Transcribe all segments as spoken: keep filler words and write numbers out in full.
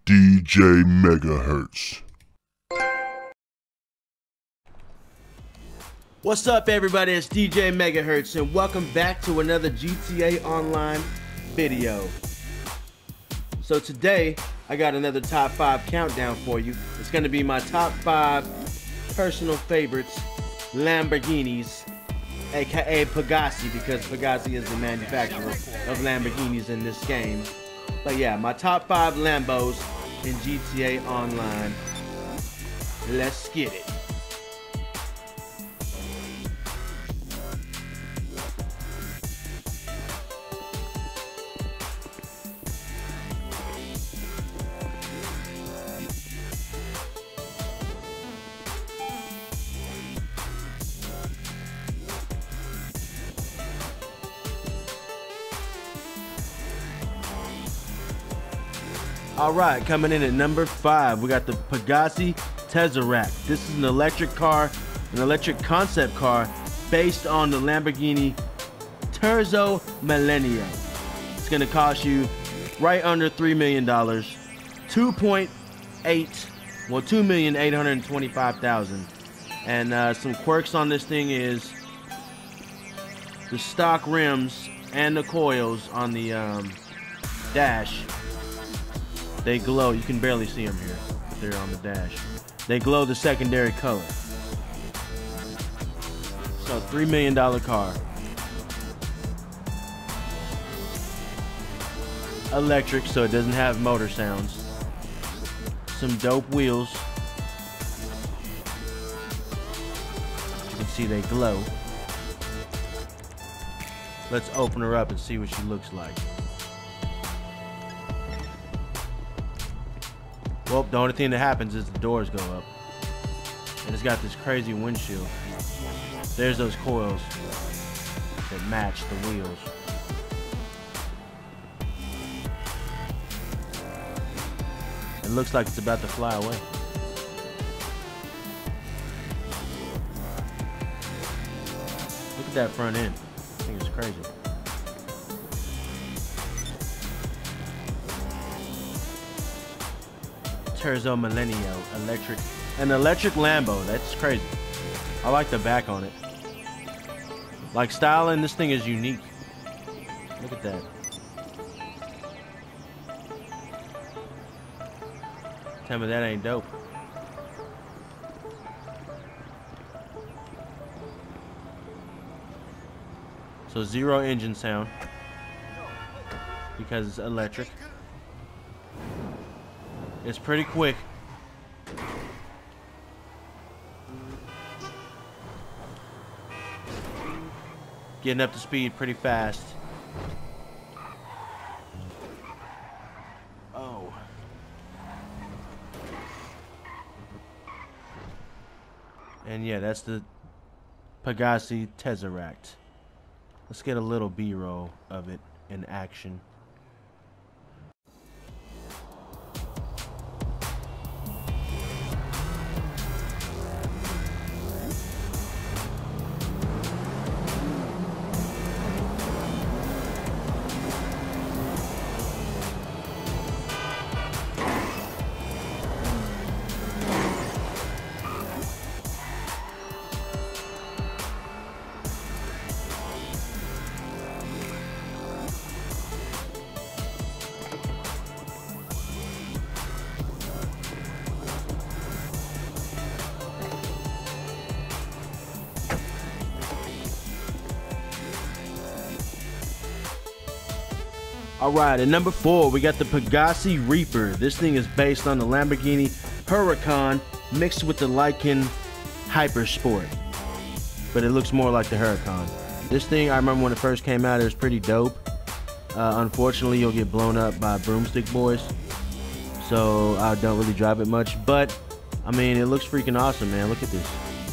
D J Megahertz. What's up, everybody? It's D J Megahertz, and welcome back to another G T A Online video. So today, I got another top five countdown for you. It's going to be my top five personal favorites, Lamborghinis, aka Pegassi, because Pegassi is the manufacturer of Lamborghinis in this game. But yeah, my top five Lambos in G T A Online. Let's get it. All right, coming in at number five, we got the Pegassi Tesseract. This is an electric car, an electric concept car based on the Lamborghini Terzo Millennio. It's gonna cost you right under three million dollars, two point eight, well, two million eight hundred twenty-five thousand. And uh, some quirks on this thing is the stock rims and the coils on the um, dash. They glow. You can barely see them here, but they're on the dash. They glow the secondary color. So, three million dollar car. Electric, so it doesn't have motor sounds. Some dope wheels. As you can see, they glow. Let's open her up and see what she looks like. Well, the only thing that happens is the doors go up. And it's got this crazy windshield. There's those coils that match the wheels. It looks like it's about to fly away. Look at that front end. I think it's crazy. Terzo Millennio electric, an electric Lambo. That's crazy. I like the back on it. Like, styling, this thing is unique. Look at that. Tell me that ain't dope. So zero engine sound because it's electric. It's pretty quick. Getting up to speed pretty fast. Oh. And yeah, that's the Pegassi Tesseract. Let's get a little B-roll of it in action. Alright, at number four, we got the Pegassi Reaper. This thing is based on the Lamborghini Huracan mixed with the Lykan Hypersport. But it looks more like the Huracan. This thing, I remember when it first came out, it was pretty dope. Uh, unfortunately, you'll get blown up by broomstick boys. So, I don't really drive it much. But, I mean, it looks freaking awesome, man. Look at this.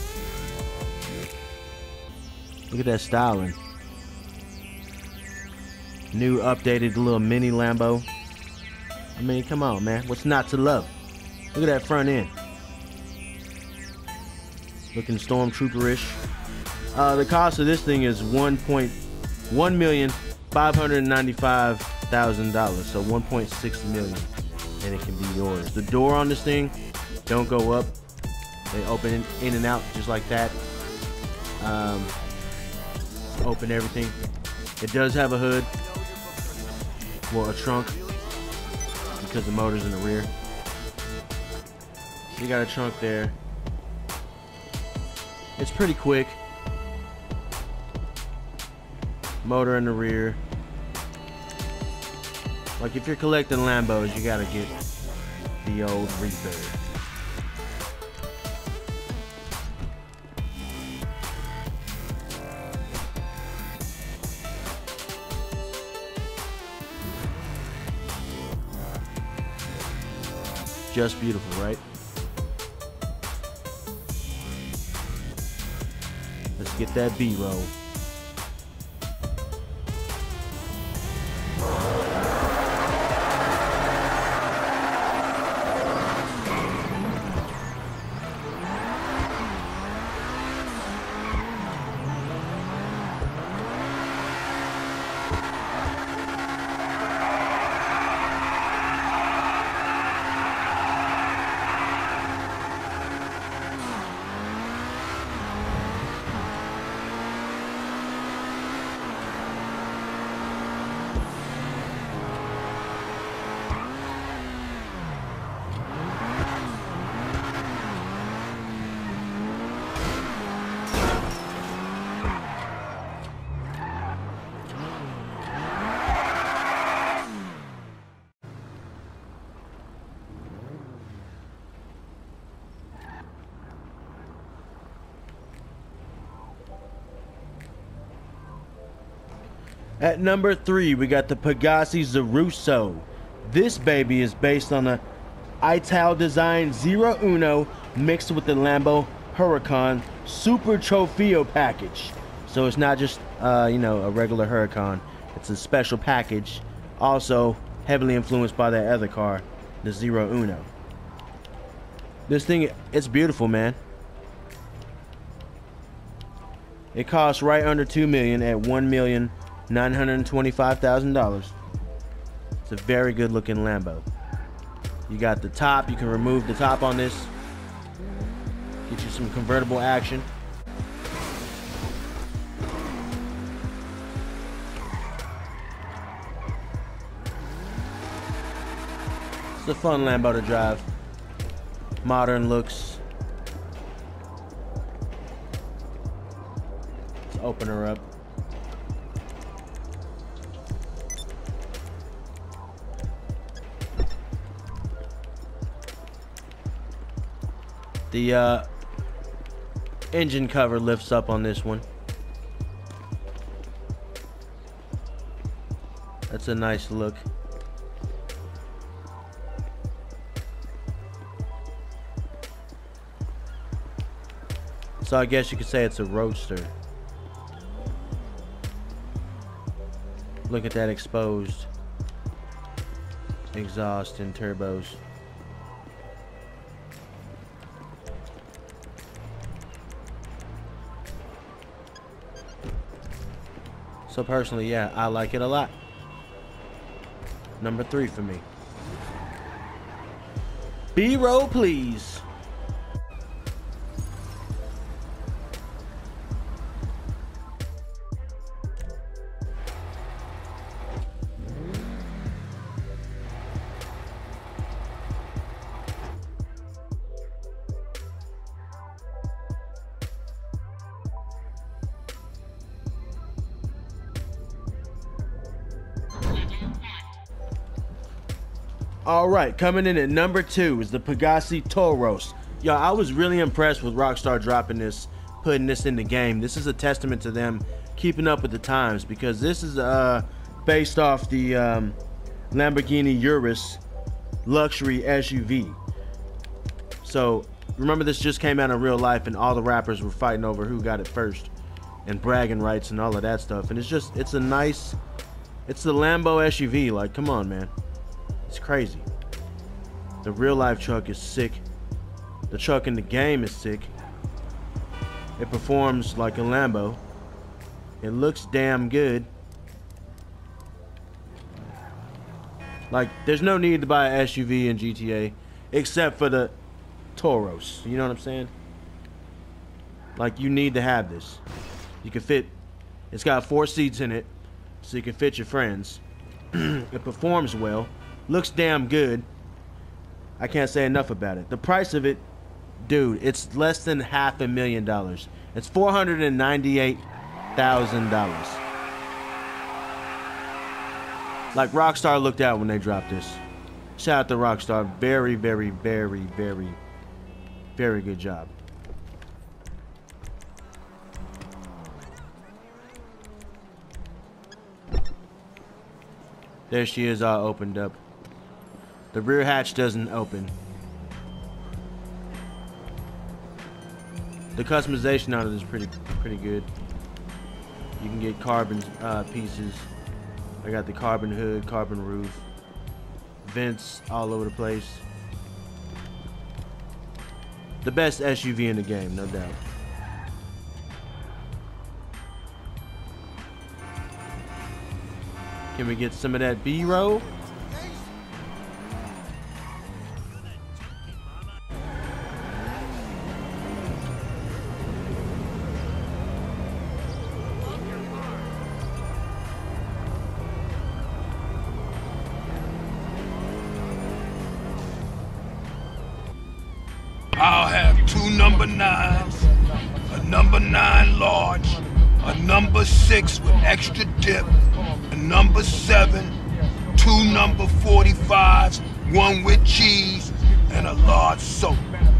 Look at that styling. New updated little mini Lambo. I mean, come on, man. What's not to love? Look at that front end. Looking stormtrooper-ish. Uh, the cost of this thing is one point one million five hundred ninety-five thousand dollars, so one point six million. and it can be yours. The door on this thing don't go up. They open in, in and out just like that. Um, open everything. It does have a hood. Well, a trunk, because the motor's in the rear. You got a trunk there. It's pretty quick. Motor in the rear. Like if you're collecting Lambos, you gotta get the old Reaper. Just beautiful, right? Let's get that B-roll. At number three, we got the Pegassi Zeruso. This baby is based on the Ital Design Zero Uno mixed with the Lambo Huracan Super Trofeo package. So it's not just, uh, you know, a regular Huracan. It's a special package. Also heavily influenced by that other car, the Zero Uno. This thing, it's beautiful, man. It costs right under two million dollars at one million nine hundred twenty-five thousand dollars. It's a very good looking Lambo. You got the top, you can remove the top on this. Get you some convertible action. It's a fun Lambo to drive. Modern looks. Let's open her up. The uh, engine cover lifts up on this one. That's a nice look. So I guess you could say it's a roadster. Look at that exposed exhaust and turbos. So personally, yeah, I like it a lot. Number three for me. B-roll, please. All right, coming in at number two is the Pegassi Toros. Yo, I was really impressed with Rockstar dropping this, putting this in the game. This is a testament to them keeping up with the times, because this is uh, based off the um, Lamborghini Urus luxury S U V. So remember, this just came out in real life, and all the rappers were fighting over who got it first, and bragging rights and all of that stuff. And it's just, it's a nice, it's the Lambo S U V. Like, come on, man. It's crazy. The real life truck is sick. The truck in the game is sick. It performs like a Lambo. It looks damn good. Like, there's no need to buy an S U V in G T A except for the Tauros. You know what I'm saying? Like, you need to have this. You can fit, it's got four seats in it, so you can fit your friends. It performs well, looks damn good. I can't say enough about it. The price of it, dude, it's less than half a million dollars. It's four hundred ninety-eight thousand dollars. Like, Rockstar looked out when they dropped this. Shout out to Rockstar. Very, very, very, very, very good job. There she is, all opened up. The rear hatch doesn't open. The customization on it is pretty, pretty good. You can get carbon uh, pieces. I got the carbon hood, carbon roof, vents all over the place. The best S U V in the game, no doubt. Can we get some of that B-roll? I'll have two number nines, a number nine large, a number six with extra dip, a number seven, two number forty-fives, one with cheese, and a large soap.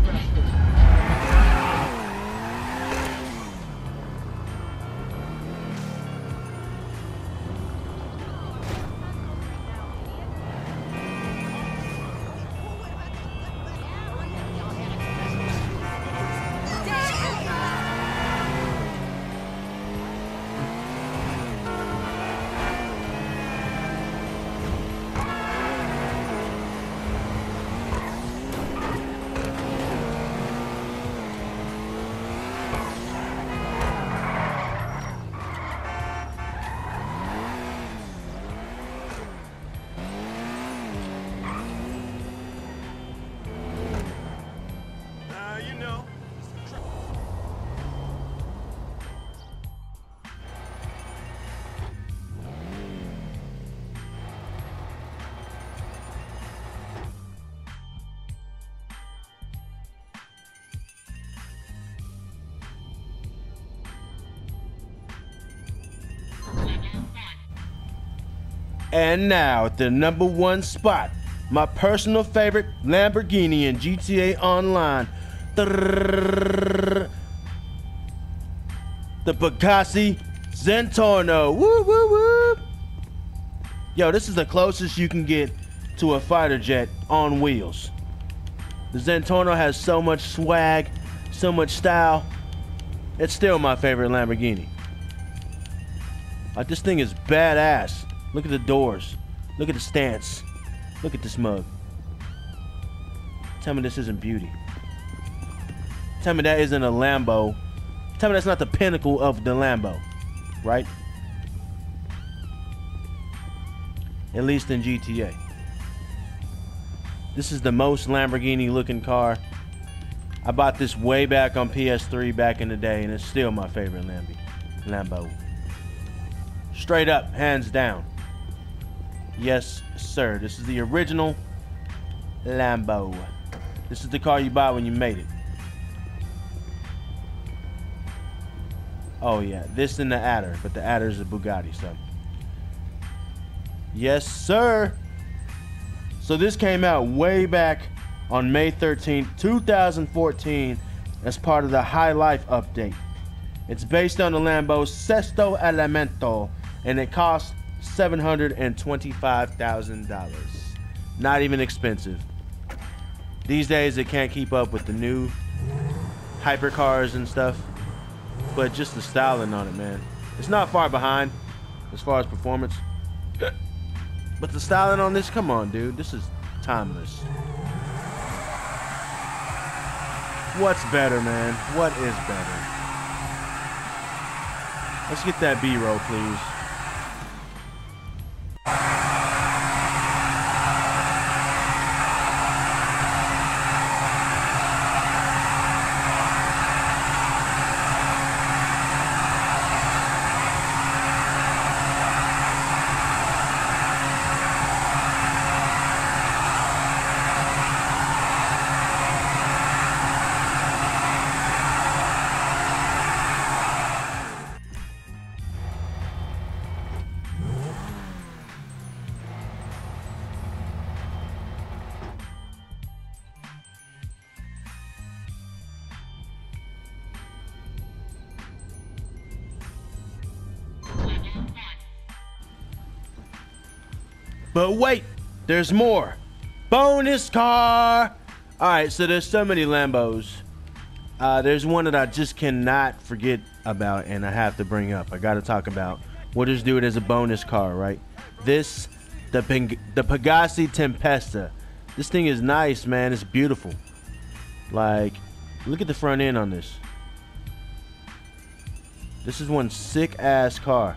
And now at the number one spot, my personal favorite Lamborghini in G T A Online. The Pegasi Zentorno. Woo woo woo. Yo, this is the closest you can get to a fighter jet on wheels. The Zentorno has so much swag, so much style. It's still my favorite Lamborghini. Like, this thing is badass. Look at the doors. Look at the stance. Look at this mug. Tell me this isn't beauty. Tell me that isn't a Lambo. Tell me that's not the pinnacle of the Lambo, right? At least in G T A. This is the most Lamborghini looking car. I bought this way back on P S three back in the day, and it's still my favorite Lambo. Lambo. Straight up, hands down. Yes, sir. This is the original Lambo. This is the car you bought when you made it. Oh yeah, this and the Adder, but the Adder is a Bugatti, so. Yes, sir. So this came out way back on May thirteenth, two thousand fourteen as part of the High Life update. It's based on the Lambo Sesto Elemento, and it costs seven hundred twenty-five thousand dollars. Not even expensive. These days it can't keep up with the new hypercars and stuff, but just the styling on it, man. It's not far behind as far as performance. But the styling on this, come on, dude. This is timeless. What's better, man? What is better? Let's get that B-roll, please. But wait, there's more. Bonus car. All right, so there's so many Lambos. Uh, there's one that I just cannot forget about, and I have to bring up. I got to talk about. We'll just do it as a bonus car, right? This, the Peng the Pegassi Tempesta. This thing is nice, man. It's beautiful. Like, look at the front end on this. This is one sick ass car.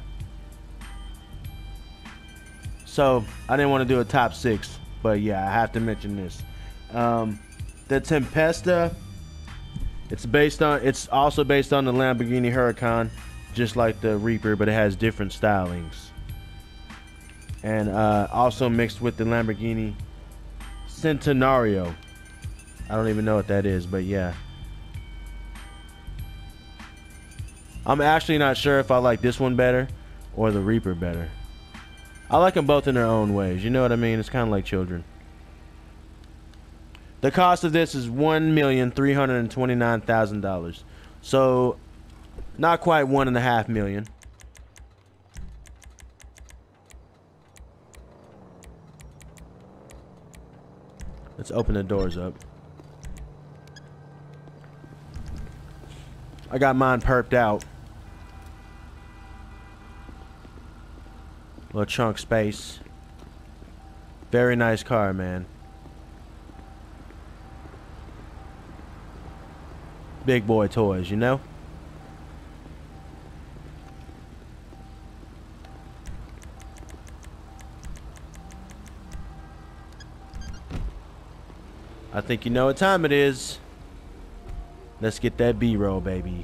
So I didn't want to do a top six, but yeah, I have to mention this. Um, the Tempesta. It's based on. It's also based on the Lamborghini Huracan, just like the Reaper, but it has different stylings. And uh, also mixed with the Lamborghini Centenario. I don't even know what that is, but yeah. I'm actually not sure if I like this one better or the Reaper better. I like them both in their own ways. You know what I mean? It's kind of like children. The cost of this is one million three hundred twenty-nine thousand dollars. So, not quite one and a half million. Let's open the doors up. I got mine perked out. Little trunk space. Very nice car, man. Big boy toys, you know? I think you know what time it is. Let's get that B-roll, baby.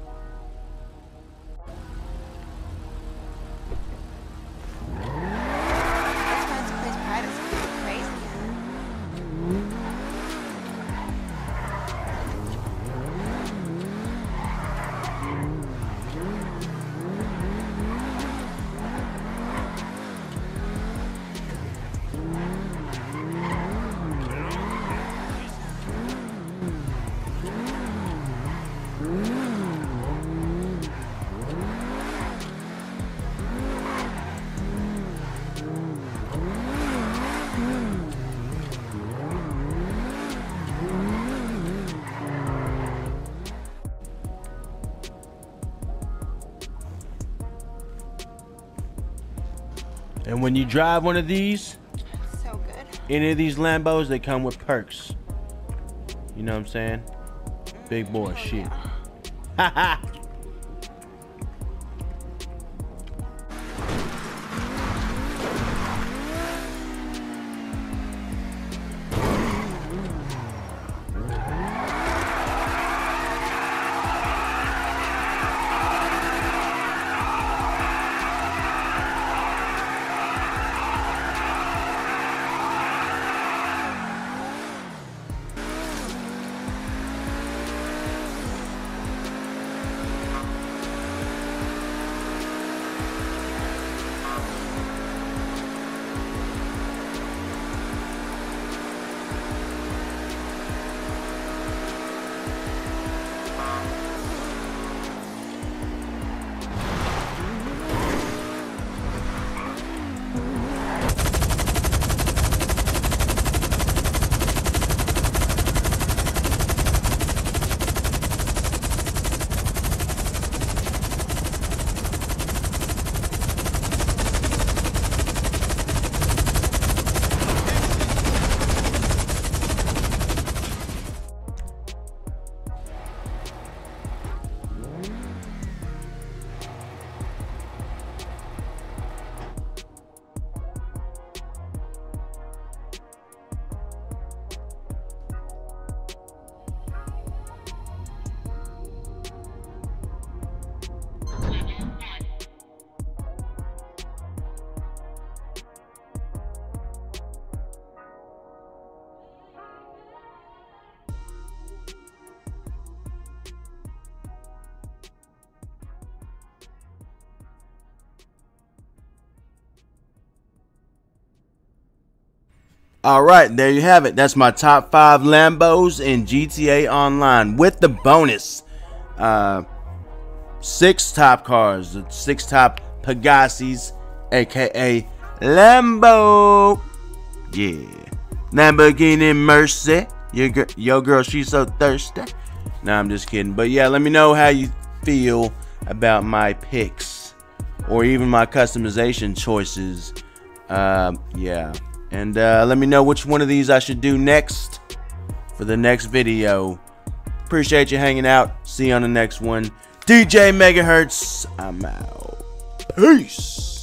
And when you drive one of these, so good. Any of these Lambos, they come with perks. You know what I'm saying? Big boy Oh, shit. yeah. Haha. All right, there you have it. That's my top five Lambos in G T A Online with the bonus. Uh, six top cars, six top Pegassis, aka Lambo. Yeah. Lamborghini Mercy. Your, gr your girl, she's so thirsty. Nah, I'm just kidding. But yeah, let me know how you feel about my picks or even my customization choices. Uh, yeah. And uh, let me know which one of these I should do next for the next video. Appreciate you hanging out. See you on the next one. D J Megahertz, I'm out. Peace.